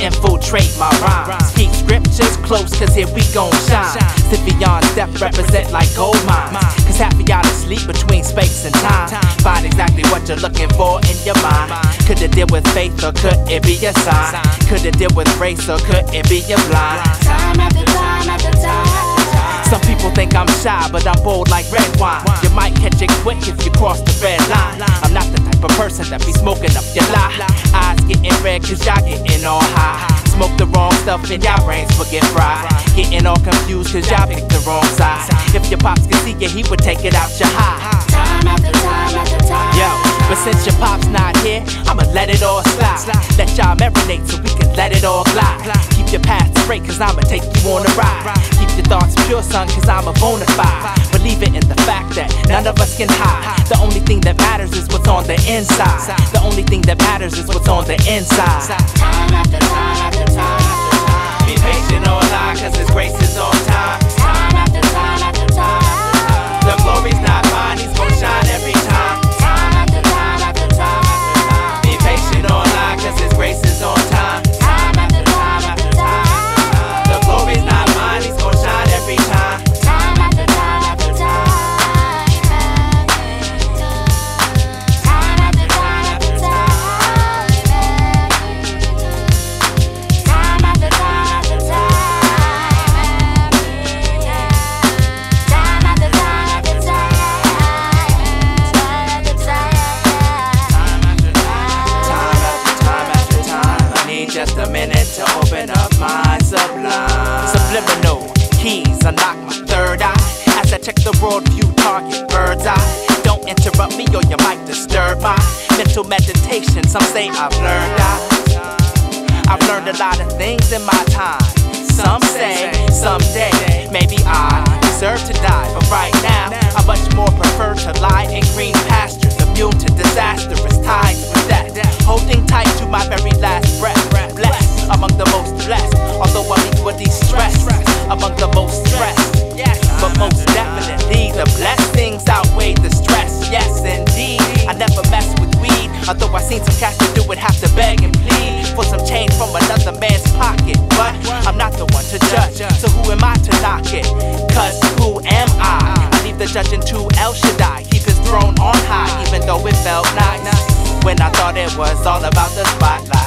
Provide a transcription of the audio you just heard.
infiltrate my rhymes. Keep scriptures close, cause here we gon' shine. Sivion's death represent like gold mines. Cause half of y'all asleep between space and time. Find exactly what you're looking for in your mind. Could it deal with faith or could it be a sign? Could it deal with race or could it be a blind? Time after time after time. Some people think I'm shy, but I'm bold like red wine. You might catch it quick if you cross the red line. I'm not the type of person that be smoking up your lie. Eyes getting red cause y'all getting all high. Smoke the wrong stuff and y'all brains will get fried. Getting all confused cause y'all picked the wrong side. If your pops could see you, he would take it out your high. Time after time after time. Yo, but since your pop's not here, I'ma let it all slide. Let y'all marinate so we can let it all glide. Keep your path straight cause I'ma take you on a ride. Keep your thoughts pure, son, cause I'm a bona fide. Believe it in the fact that none of us can hide. The only thing that matters is what's on the inside. The only thing that matters is what's on the inside. Time after time after time. Be patient, all lie, cause his grace is on time. Time after time after time. The glory's not mine, he's gon' shine every time. Time after time after time. Be patient, all lie, cause his grace is on time. Time after time after time. The glory's not mine, he's gon' shine every time. Time after time after time. Time after time after time. Time after time after time. Time after time after time. Time after time, I need just a minute to open up my sublime. Subliminal keys unlock my third eye. As I check the world view, target bird's eye. Don't interrupt me or you might disturb my mental meditation. Some say I've learned a lot of things in my time. Some say someday maybe I deserve to die, but right now I much more prefer to lie in green pastures, immune to disastrous tides with death. Holding tight to my very last breath. Blessed among the most blessed, although I'm equally stressed among the most stressed. But most definitely the blessings outweigh the stress. Yes indeed, I never mess with weed, although I seen some cats that do it have to beg and plead for some change from another man's pocket. But I'm not the one to judge, so who am I to knock it? Cause who am I? I leave the judging to El Shaddai, keep his throne on high, even though it felt nice when I thought it was all about the spotlight.